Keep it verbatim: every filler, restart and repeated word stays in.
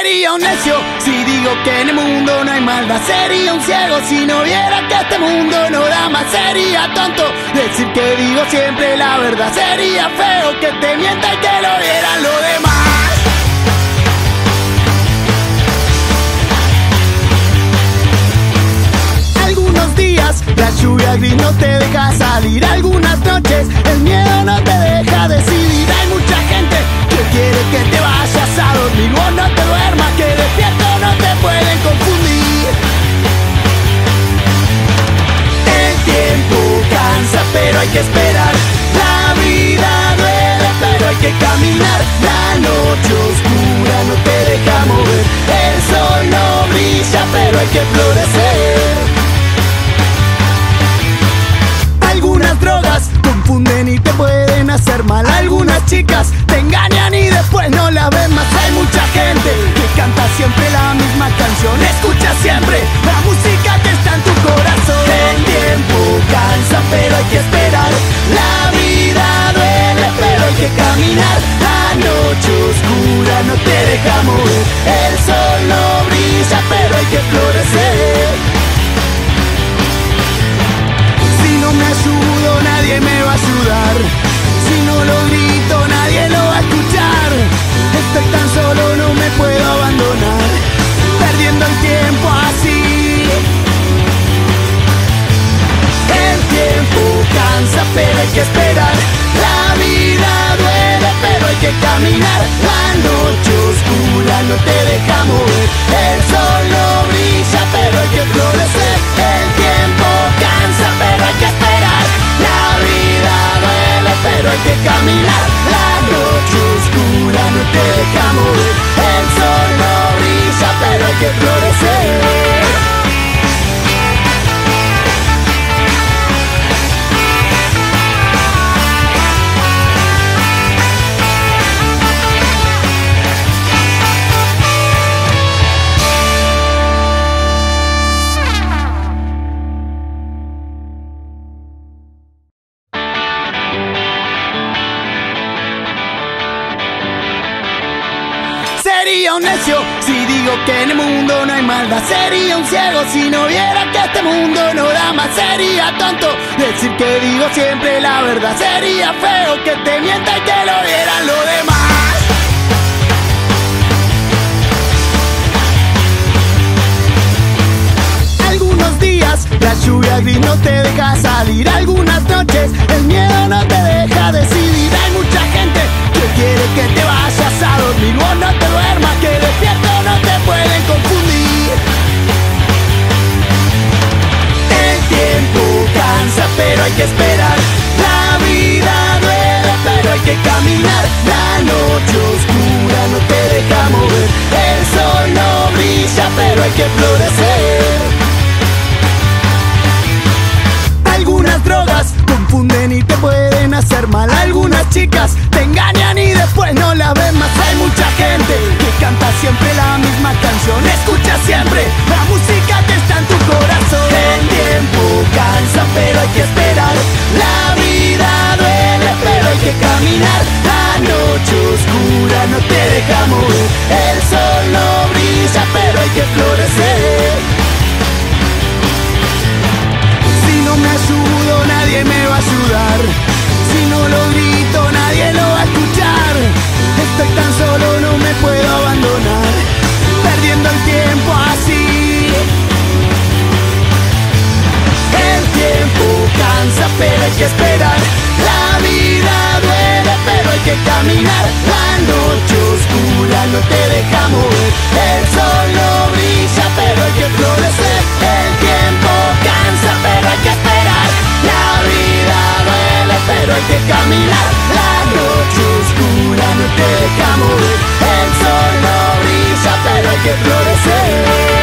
Sería un necio si digo que en el mundo no hay maldad. Sería un ciego si no viera que este mundo no da más. Sería tonto decir que digo siempre la verdad. Sería feo que te mienta y que lo vieran los demás. Algunos días la lluvia gris no te deja salir. Algunas noches el miedo no te deja decidir. Hay mucha gente que quiere que te vayas a dormir. Vos no te duermas, que despierto no te pueden confundir. El tiempo cansa, pero hay que esperar. La vida duele, pero hay que caminar. La noche oscura no te deja mover. El sol no brilla, pero hay que florecer. Algunas drogas confunden y te pueden hacer mal. Algunas chicas te engañan y después no la ven más. Hay mucha gente que canta siempre la misma canción. Escucha siempre la música que está en tu corazón. El tiempo cansa, pero hay que esperar. La vida duele, pero hay que caminar. La noche oscura no te deja mover. El sol no brilla, pero hay que florecer. Si no me ayudo, nadie me va a ayudar. Si no lo grito, nadie lo va a escuchar. Estoy tan solo, no me puedo abandonar, perdiendo el tiempo así. El tiempo cansa, pero hay que esperar. La vida duele, pero hay que caminar. La noche oscura no te deja mover. El sol no brilla, pero hay que florecer. El tiempo cansa, pero hay que esperar. La vida duele, pero hay que caminar. La noche oscura no te deja mover. El sol no brilla, pero hay que florecer. Sería un necio si digo que en el mundo no hay maldad. Sería un ciego si no viera que este mundo no da más. Sería tonto decir que digo siempre la verdad. Sería feo que te mienta y que lo vieran los demás. Algunos días la lluvia gris no te deja salir. Algunas noches el miedo no te deja decidir. Hay mucha gente que quiere que te vayas a dormir. Vos no te duermas, que despierto no te pueden confundir. El tiempo cansa, pero hay que esperar. La vida duele, pero hay que caminar. La noche oscura no te deja mover. El sol no brilla, pero hay que florecer. Algunas drogas confunden y te pueden hacer mal. Algunas chicas te engañan y después no la ven más. Hay mucha gente que canta siempre la misma canción. Escucha siempre la música que está en tu corazón. El tiempo cansa, pero hay que esperar. La vida duele, pero hay que caminar. La noche oscura no te deja mover. El sol no brilla, pero hay que florecer. Si no me ayudo, nadie me va a ayudar. Si no lo grito, nadie lo va a escuchar. Estoy tan solo, no me puedo abandonar, perdiendo el tiempo así. El tiempo cansa, pero hay que esperar. La vida duele, pero hay que caminar. La noche oscura no te deja mover. El sol no brilla, pero hay que florecer. El tiempo cansa, pero hay que esperar. La vida duele, pero hay que caminar. La noche oscura no te deja mover. El sol no brilla, pero hay que florecer.